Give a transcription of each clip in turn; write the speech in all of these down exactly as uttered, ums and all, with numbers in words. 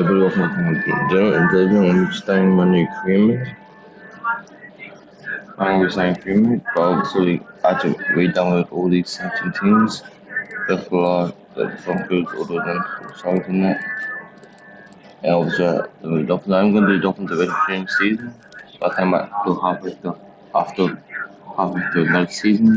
very often don't don't want me to stay in my new creamer. I'm always saying creamer, but obviously I had to re-download all these seventeen teams before the Broncos or the Lions started in that. And obviously uh, the Dolphins, I'm going to do Dolphins the rest of the season. By the time I go halfway through, after halfway through another season.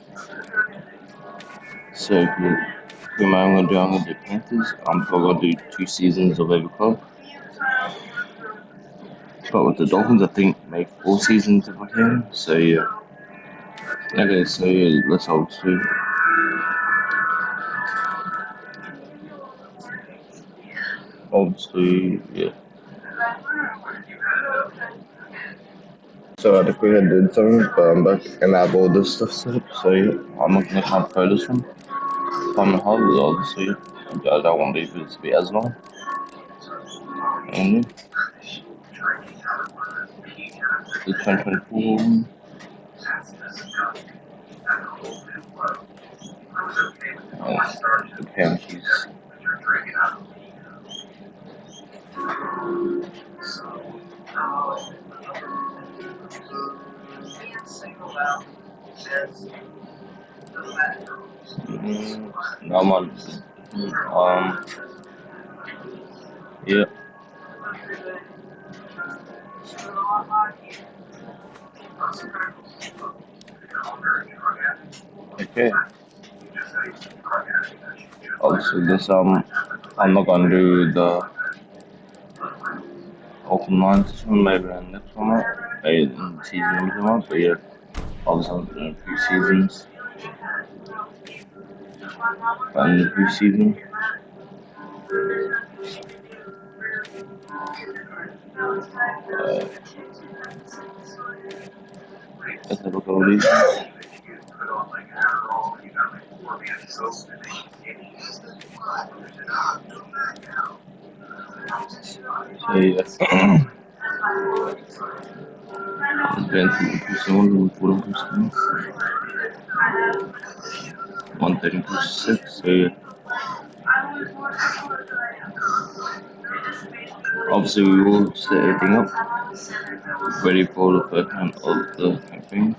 So who am I going to do? I'm going to do Panthers. I'm probably going to do two seasons of every club. But with the Dolphins, I think make four seasons if I can. So yeah. Okay, so yeah, let's hope so. Obviously, yeah. So I think we had did something, but I'm back and I have all this stuff set up. So yeah, I'm not gonna have to this one. I'm gonna have it obviously. I don't want these videos to be as long. And the twenty twenty-four one. Uh, the Panthers. Mm, no, I'm on. Um, yeah. Okay. Obviously, this um, I'm not gonna do the open lines this one, maybe in the next one, maybe in the season maybe one, but yeah, obviously I'm doing a few seasons, and the pre-season. Uh, let's have a look at all these. So yeah. Advancing impulsion with four impulsions. One thirty plus six, so yeah. Obviously we will set everything up. Ready for the first round of the campaign.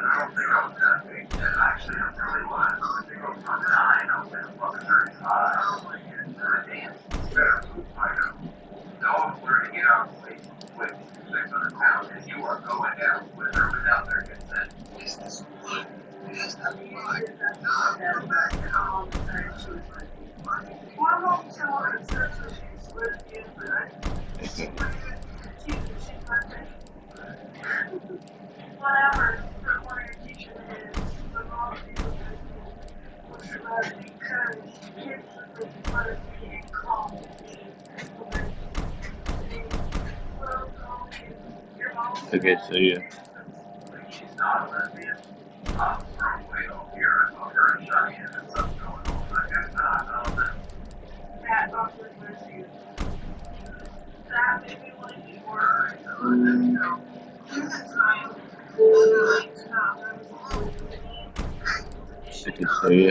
Okay. Okay, so yeah. Okay, so yeah.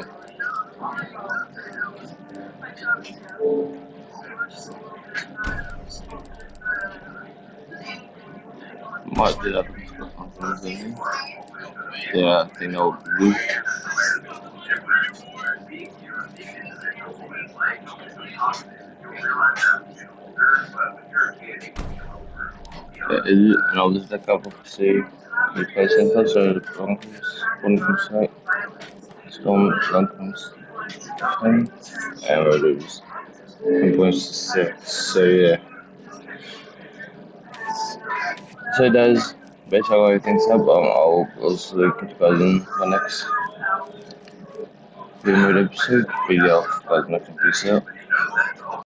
Might do that stuff on Thursday. Yeah, I think I'll do. Yeah, is it? And I'll just look up to see the person touch or the Broncos, Broncos site. Storm Broncos ten. And we'll lose. one point six. So yeah. So that's basically how everything's up. Um, I'll also put you guys in the next video episode. But yeah, guys, nothing. Peace out.